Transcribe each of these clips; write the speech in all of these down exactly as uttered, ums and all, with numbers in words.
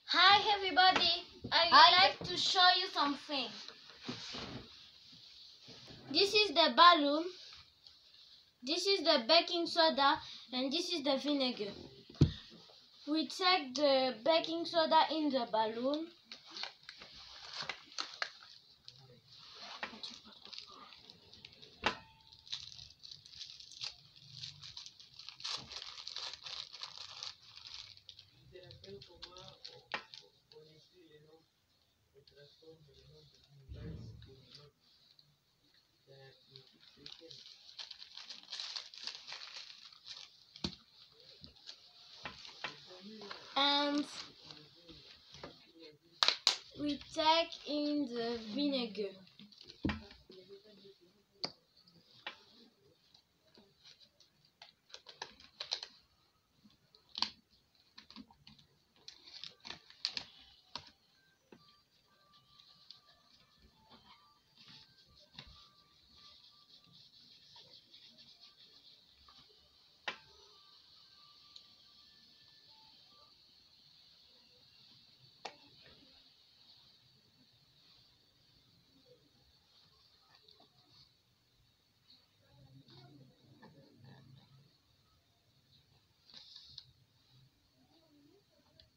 Hi everybody, I would Hi. like to show you something. This is the balloon, this is the baking soda, and this is the vinegar. We take the baking soda in the balloon. And we take in the vinegar.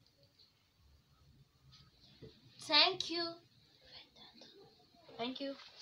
Thank you. Thank you.